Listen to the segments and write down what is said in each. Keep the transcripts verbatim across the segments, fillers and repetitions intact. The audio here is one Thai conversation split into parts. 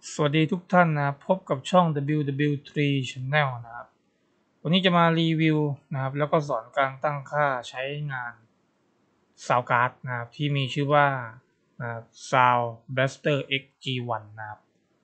สวัสดีทุกท่านนะครับพบกับช่อง ดับเบิลยู ดับเบิลยู ทรี Channel นะครับวันนี้จะมารีวิวนะครับแล้วก็สอนการตั้งค่าใช้งาน Sound Card นะครับที่มีชื่อว่า Sound Blaster เอ็กซ์ จี วัน นะครับ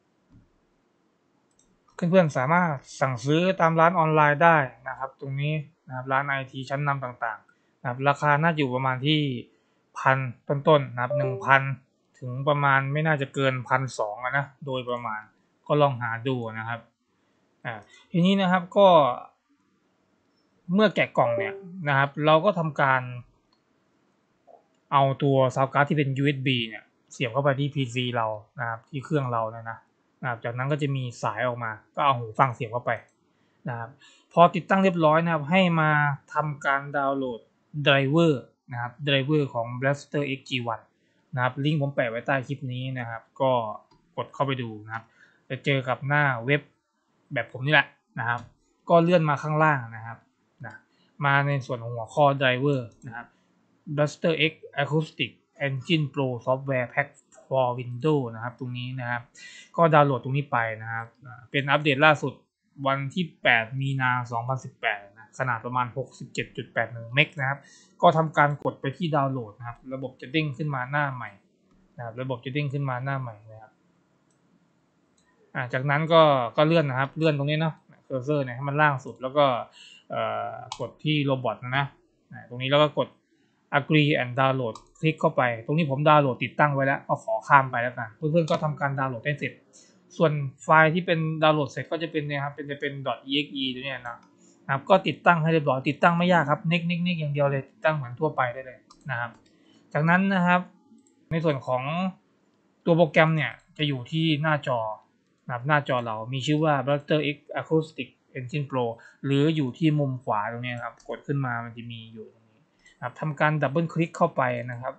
เพื่อนๆสามารถสั่งซื้อตามร้านออนไลน์ได้นะครับตรงนี้นะครับร้าน ไอ ที ชั้นนำต่างๆนะครับราคาน่าอยู่ประมาณที่พันต้นๆนะครับหนึ่งพันถึงประมาณไม่น่าจะเกินพันสองนะโดยประมาณก็ลองหาดูนะครับอ่าทีนี้นะครับก็เมื่อแกะกล่องเนี่ยนะครับเราก็ทำการเอาตัวซาวการ์ดที่เป็น ยู เอส บี เนี่ยเสียบเข้าไปที่ พี ซี เรานะครับที่เครื่องเราเนี่ยนะนะครับจากนั้นก็จะมีสายออกมาก็เอาหูฟังเสียบเข้าไปนะครับพอติดตั้งเรียบร้อยนะครับให้มาทำการดาวน์โหลดไดรเวอร์นะครับไดรเวอร์ของ Blaster เอ็กซ์ จี วัน นะครับลิงก์ผมแปะไว้ใต้คลิปนี้นะครับก็กดเข้าไปดูนะครับจะเจอกับหน้าเว็บแบบผมนี่แหละนะครับก็เลื่อนมาข้างล่างนะครับนะมาในส่วนของหัวข้อ Driver นะครับ Blaster X Acoustic Engine Pro Software Pack for Windows นะครับตรงนี้นะครับก็ดาวน์โหลดตรงนี้ไปนะครับเป็นอัปเดตล่าสุดวันที่แปดมีนาสองพันสิบแปดนะขนาดประมาณ หกสิบเจ็ดจุดแปดหนึ่ง เมกนะครับก็ทำการกดไปที่ดาวน์โหลดนะครับระบบจะเด้งขึ้นมาหน้าใหม่นะครับระบบจะเด้งขึ้นมาหน้าใหม่นะครับอ่าจากนั้นก็ก็เลื่อนนะครับเลื่อนตรงนี้เนาะเคอร์เซอร์เนี่ยให้มันล่างสุดแล้วก็กดที่โรบอทนะนะตรงนี้แล้วก็กด agree and download คลิกเข้าไปตรงนี้ผมดาวน์โหลดติดตั้งไว้แล้วก็ขอข้ามไปแล้วกันเพื่อนๆก็ทำการดาวน์โหลดได้เสร็จส่วนไฟล์ที่เป็นดาวน์โหลดเสร็จก็จะเป็นเนี่ยครับเป็นจะเป็น .exe ตัวนี้นะครับก็ติดตั้งให้เรียบร้อยติดตั้งไม่ยากครับเน็กเน็กเน็กอย่างเดียวเลยติดตั้งเหมือนทั่วไปได้เลยนะครับจากนั้นนะครับในส่วนของตัวโปรแกรมเนี่ยจะอยู่ที่หน้าจอนะครับหน้าจอเรามีชื่อว่า Blaster X Acoustic Engine Pro หรืออยู่ที่มุมขวาตรงนี้ครับกดขึ้นมามันจะมีอยู่ตรงนี้นะครับทำการดับเบิลคลิกเข้าไปนะครับ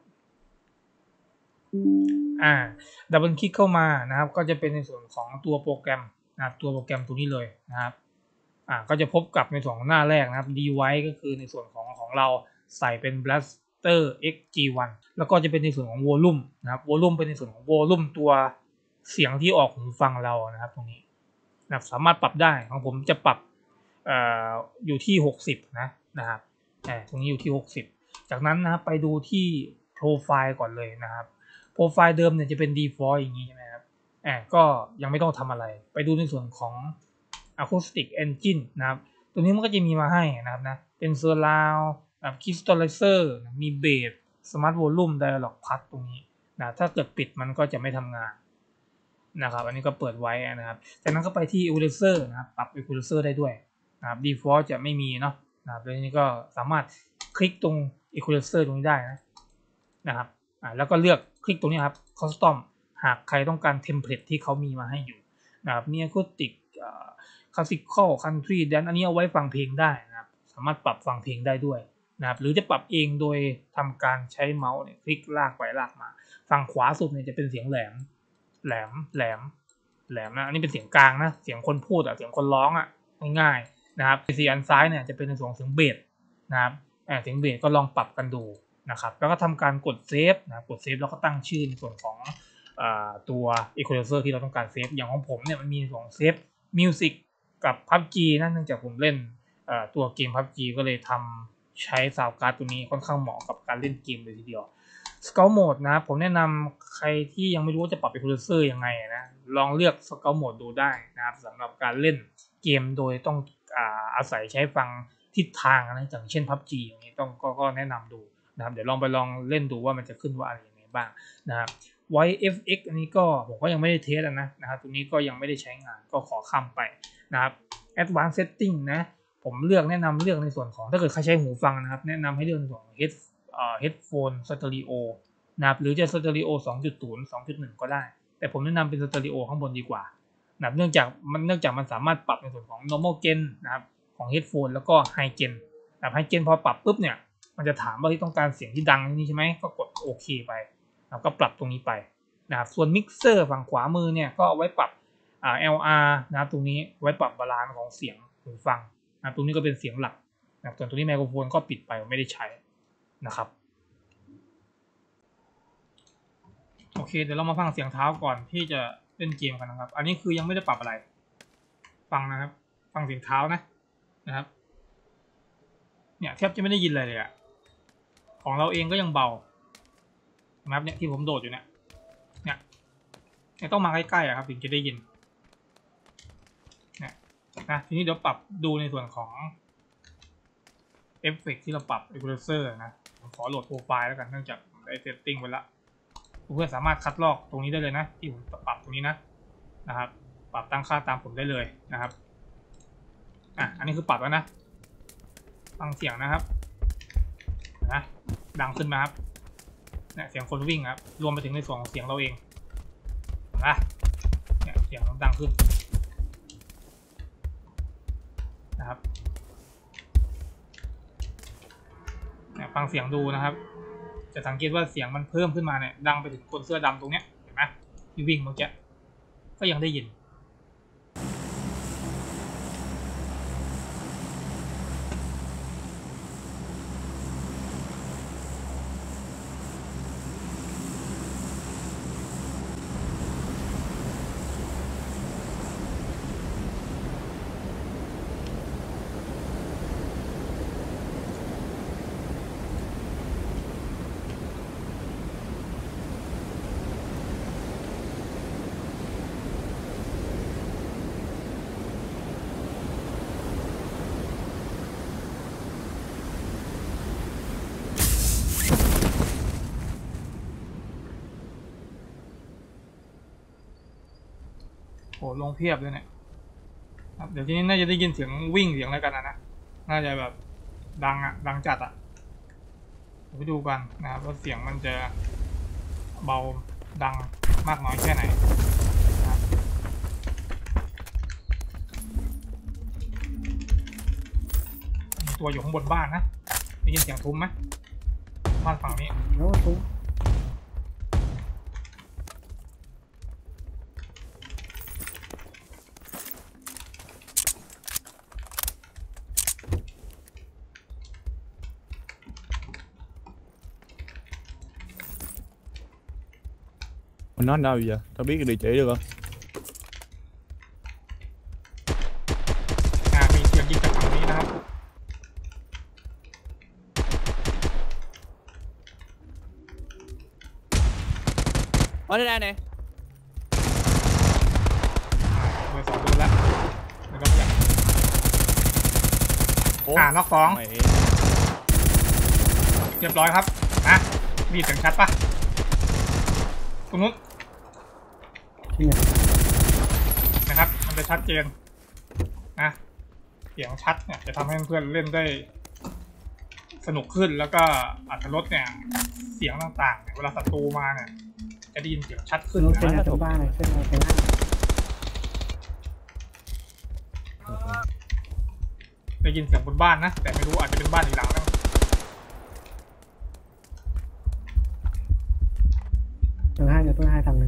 อ่าดับเบิลคลิกเข้ามานะครับก็จะเป็นในส่วนของตัวโปรแกรมนะครับตัวโปรแกรมตัวนี้เลยนะครับอ่าก็จะพบกับในส่วนของหน้าแรกนะครับ device ก็คือในส่วนของของเราใส่เป็น Blaster เอ็กซ์ จี วัน แล้วก็จะเป็นในส่วนของ volume นะครับ volume เป็นในส่วนของ volume ตัวเสียงที่ออกหูฟังเรานะครับตรงนี้นะครับสามารถปรับได้ของผมจะปรับเอ่ออยู่ที่หกสิบนะนะครับอ่าตรงนี้อยู่ที่หกสิบจากนั้นนะครับไปดูที่โปรไฟล์ก่อนเลยนะครับโปรไฟล์เดิมเนี่ยจะเป็น default อย่างนี้ใช่ไหมครับอ่าก็ยังไม่ต้องทำอะไรไปดูในส่วนของ acoustic engine นะครับตัวนี้มันก็จะมีมาให้นะครับนะเป็น surround แบบ crystallizer มี bass smart volume dialog pad ตรงนี้นะถ้าเกิดปิดมันก็จะไม่ทำงานนะครับอันนี้ก็เปิดไว้นะครับจากนั้นก็ไปที่ equalizer นะครับปรับ equalizer ได้ด้วยนะครับ default จะไม่มีเนาะนะครับแล้วนี้ก็สามารถคลิกตรง equalizer ตรงนี้ได้นะนะครับอ่าแล้วก็เลือกคลิกตรงนี้ครับ custom หากใครต้องการเทมเพลตที่เขามีมาให้อยู่นะครับมี acoustic คลาสสิคอลคันทรีแดนอันนี้เอาไว้ฟังเพลงได้นะครับสามารถปรับฟังเพลงได้ด้วยนะครับหรือจะปรับเองโดยทำการใช้เมาส์เนี่ยคลิกลากไปลากมาฝั่งขวาสุดเนี่ยจะเป็นเสียงแหลมแหลมแหลมแหลมนะอันนี้เป็นเสียงกลางนะเสียงคนพูดอ่ะเสียงคนร้องอ่ะง่ายๆนะครับสีอันซ้ายเนี่ยจะเป็นในส่วนของเสียงเบสนะครับเสียงเบสก็ลองปรับกันดูนะครับแล้วก็ทำการกดเซฟนะกดเซฟแล้วก็ตั้งชื่อในส่วนของตัว equalizer ที่เราต้องการเซฟอย่างของผมเนี่ยมันมีสองเซฟ Music กับ พับจี นะเนื่องจากผมเล่นตัวเกม พับจี ก็เลยทำใช้ซาวการ์ดตัวนี้ค่อนข้างเหมาะกับการเล่นเกมเลยทีเดียว Scout Mode นะผมแนะนำใครที่ยังไม่รู้ว่าจะปรับ Equalizer ยังไงนะลองเลือก Scout Mode ดูได้นะครับสำหรับการเล่นเกมโดยต้องอาอาศัยใช้ฟังทิศทางนะอย่างเช่น พับจี อย่างนี้ต้องกก็แนะนำดูนะครับเดี๋ยวลองไปลองเล่นดูว่ามันจะขึ้นว่าอะไรยังไงบ้างนะครับ ไว เอฟ เอ็กซ์ อันนี้ก็ผมก็ยังไม่ได้เทสนะนะครับตรงนี้ก็ยังไม่ได้ใช้งานก็ขอข้ามไปนะครับ Advanced Setting นะผมเลือกแนะนำเลือกในส่วนของถ้าเกิดใครใช้หูฟังนะครับแนะนำให้เลือกในส่วนของ Head เอ่อ Headphone Stereo นะครับหรือจะ Stereo สองจุดศูนย์ สองจุดหนึ่ง ก็ได้แต่ผมแนะนำเป็น Stereo ข้างบนดีกว่านะเนื่องจากมันเนื่องจากมันสามารถปรับในส่วนของ Normal Gain นะครับของ Headphone แล้วก็ High Gain แบบ High Gain พอปรับปุ๊บเนี่ยมันจะถามว่าที่ต้องการเสียงที่ดังนี่ใช่ไหมก็กดโอเคไปแล้วก็ปรับตรงนี้ไปนะครับส่วนมิกเซอร์ฝั่งขวามือเนี่ยก็เอาไว้ปรับอ่า แอล อาร์ นะครับตรงนี้ไว้ปรับบาลานซ์ของเสียงหูฟังนะตรงนี้ก็เป็นเสียงหลักนะส่วนตรงนี้ไมโครโฟนก็ปิดไปไม่ได้ใช้นะครับโโอเคเดี๋ยวเรามาฟังเสียงเท้าก่อนที่จะเล่นเกมกันนะครับอันนี้คือยังไม่ได้ปรับอะไรฟังนะครับฟังเสียงเท้านะนะครับเนี่ยแทบจะไม่ได้ยินอะไรเลยอะของเราเองก็ยังเบานะครับเนี่ยที่ผมโดดอยู่เนี่ยเนี่ยเนี่ยต้องมาใกล้ๆอะครับถึงจะได้ยินเนี่ยนะทีนี้เดี๋ยวปรับดูในส่วนของเอฟเฟกต์ที่เราปรับอีควอไลเซอร์นะผมขอโหลดโปรไฟล์แล้วกันเนื่องจากได้เซตติ้งไว้ละเพื่อนสามารถคัดลอกตรงนี้ได้เลยนะที่ผมปรับตรงนี้นะนะครับปรับตั้งค่าตามผมได้เลยนะครับอ่ะอันนี้คือปรับแล้วนะฟังเสียงนะครับนะดังขึ้นมาครับเนี่ยเสียงคนวิ่งครับรวมไปถึงในส่วนของเสียงเราเองนะเนี่ยเสียงดังขึ้นนะครับเนี่ยฟังเสียงดูนะครับจะสังเกตว่าเสียงมันเพิ่มขึ้นมาเนี่ยดังไปถึงคนเสื้อดำตรงเนี้ยเห็นไหมที่วิ่งเมื่อกี้ก็ยังได้ยินโอ้ลงเพียบเลยเนี่ยเดี๋ยวทีนี้น่าจะได้ยินเสียงวิ่งเสียงอะไรกันนะนะน่าจะแบบดังอ่ะดังจัดอ่ะไปดูกันนะครับว่าเสียงมันจะเบาดังมากน้อยแค่ไหนนะมีตัวอยู่ข้างบนบ้านนะได้ยินเสียงทุ้มไหมบ้านฝั่งนี้โอ้ทุ้ม Mình nói đâu giờ? Tao biết cái địa chỉ được không? À, mình chuyển điจากฝั่งนี้นะครับ Ở đây đây nè. เบอร์สองโดนแล้วแล้วก็อย่างอ่านอกสองเรียบร้อยครับนะมีเสียงชัดปะตรงนู้นนะครับมันจะชัดเจนนะเสียงชัดเนี่ยจะทำให้เพื่อนเล่นได้สนุกขึ้นแล้วก็อรรถรสเนี่ยเสียงต่างๆเนี่ยเวลาศัตรูมาเนี่ยจะได้ยินเสียงชัดขึ้นนะขึ้นมาตรงบ้านเลยขึ้นมาตรงนั้นได้ยินเสียงบนบ้านนะแต่ไม่รู้อาจจะเป็นบ้านอีกหลังนึงตัวhai giờ tôi hai thằng này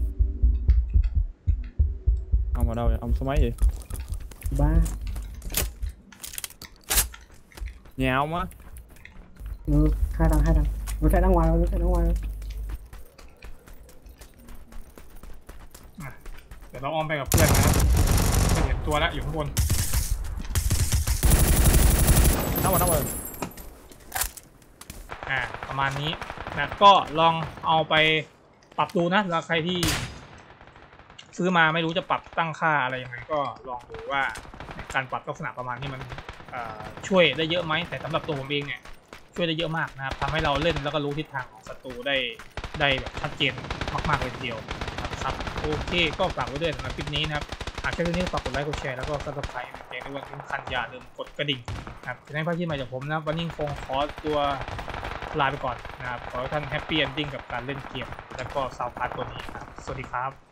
ông ở đâu vậy? Ông số mấy vậy? Ba. Nhà ông á? Ừ, hai thằng hai thằng nó chạy ra ngoài rồi nó chạy ra ngoài rồi เดี๋ยวเราอ้อมไปกับเพื่อนนะครับจะเห็นตัวแล้วอยู่ข้างบนน้ำมันน้ำมันอ่าประมาณนี้นะก็ลองเอาไปปรับดูนะแล้วใครที่ซื้อมาไม่รู้จะปรับตั้งค่าอะไรยังไงก็ลองดูว่าการปรับลักษณะประมาณนี้มันช่วยได้เยอะไหมแต่สำหรับตัวผมเองเนี่ยช่วยได้เยอะมากนะครับทำให้เราเล่นแล้วก็รู้ทิศทางของศัตรูได้ได้แบบชัดเจนมากๆเลยทีเดียวครับโอเคก็ฝากไว้ด้วยสำหรับคลิปนี้นะครับหากใช่คลิปนี้ฝากกดไลค์กดแชร์แล้วก็ซับสไครต์แจ้งด้วยที่สำคัญอย่าลืมกดกระดิ่งนะครับจะได้ภาพที่ใหม่จากผมนะวันนี้คงขอตัวลาไปก่อนนะครับขอให้ท่านแฮปปี้เอนดิ้งกับการเล่นเกมแล้วก็ซาวด์พาร์ทตัวนี้ครับสวัสดีครับ